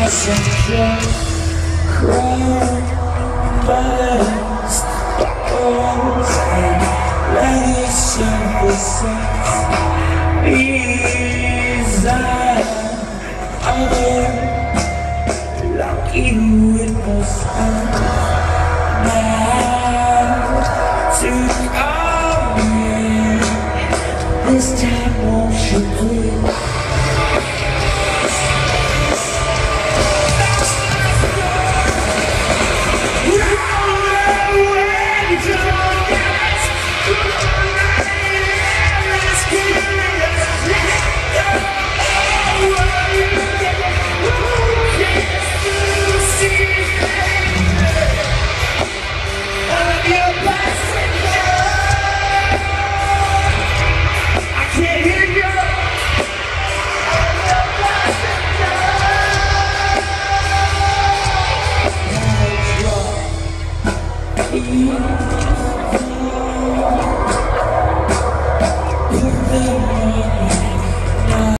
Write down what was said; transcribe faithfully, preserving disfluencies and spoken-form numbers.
Concentrate, crowd, buzz, balls, and let it synthesize. These are other like you with the sun. Now to come in, this time won't you please? You